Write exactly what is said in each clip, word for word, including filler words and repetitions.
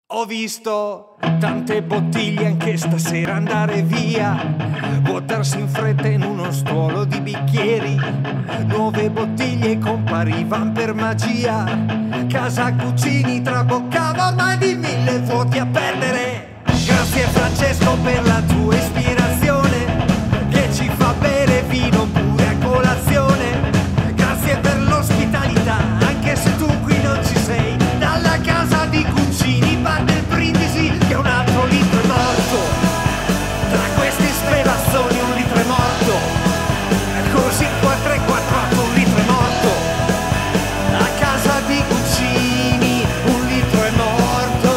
Ho visto tante bottiglie anche stasera andare via, vuotarsi in fretta in uno stuolo di bicchieri. Nuove bottiglie comparivan per magia, casa cucini traboccava ormai di mille vuoti a perdere. Grazie Francesco per la tua ispirazione, che ci fa bere vino pure a colazione. Grazie per l'ospitalità, anche se tu qui non ci sei. Dalla casa di cucini parte il brindisi, che un altro litro è morto. Tra questi spedazzoni un litro è morto, così quattro e quattro un litro è morto. A casa di cucini un litro è morto.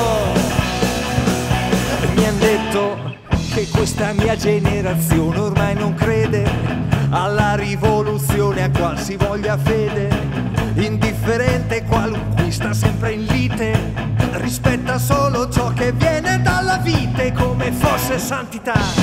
Mi han detto che questa mia generazione ormai non crede alla rivoluzione, a qualsivoglia fede. Indifferente qualunquista, sempre in lite, rispetta solo ciò che viene dalla vite come fosse santità.